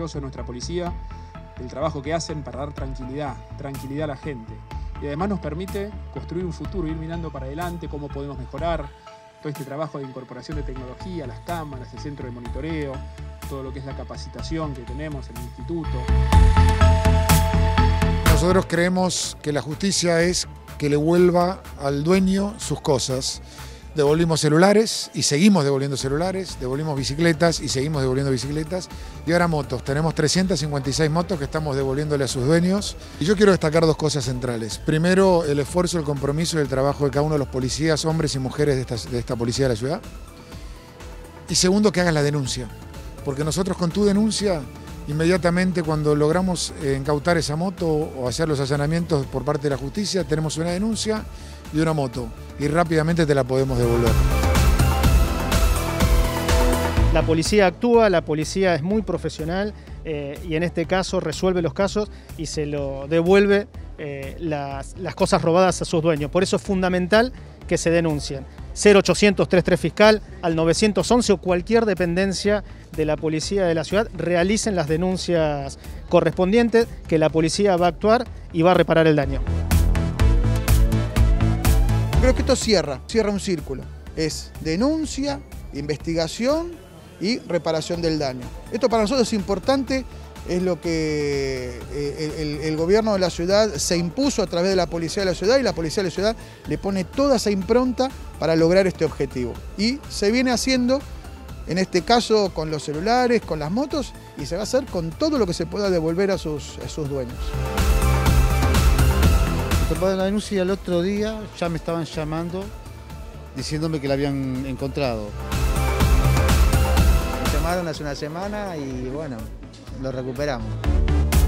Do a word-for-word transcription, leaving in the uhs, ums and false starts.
orgullosos de nuestra policía, del trabajo que hacen para dar tranquilidad, tranquilidad a la gente. Y además nos permite construir un futuro, ir mirando para adelante, cómo podemos mejorar todo este trabajo de incorporación de tecnología, las cámaras, el centro de monitoreo, todo lo que es la capacitación que tenemos en el instituto. Nosotros creemos que la justicia es que le vuelva al dueño sus cosas. Devolvimos celulares y seguimos devolviendo celulares, devolvimos bicicletas y seguimos devolviendo bicicletas. Y ahora motos, tenemos trescientas cincuenta y seis motos que estamos devolviéndole a sus dueños. Y yo quiero destacar dos cosas centrales. Primero, el esfuerzo, el compromiso y el trabajo de cada uno de los policías, hombres y mujeres de esta, de esta policía de la ciudad. Y segundo, que hagan la denuncia. Porque nosotros con tu denuncia, inmediatamente cuando logramos incautar esa moto o hacer los allanamientos por parte de la justicia, tenemos una denuncia y una moto, y rápidamente te la podemos devolver. La policía actúa, la policía es muy profesional eh, y en este caso resuelve los casos y se lo devuelve eh, las, las cosas robadas a sus dueños. Por eso es fundamental que se denuncien. cero ochocientos treinta y tres Fiscal, al nueve once o cualquier dependencia de la policía de la ciudad, realicen las denuncias correspondientes, que la policía va a actuar y va a reparar el daño. Creo que esto cierra, cierra un círculo. Es denuncia, investigación y reparación del daño. Esto para nosotros es importante, es lo que el, el, el gobierno de la ciudad se impuso a través de la policía de la ciudad y la policía de la ciudad le pone toda esa impronta para lograr este objetivo. Y se viene haciendo, en este caso con los celulares, con las motos, y se va a hacer con todo lo que se pueda devolver a sus, a sus dueños. Después de la denuncia, el otro día ya me estaban llamando diciéndome que la habían encontrado. Me llamaron hace una semana y bueno, lo recuperamos.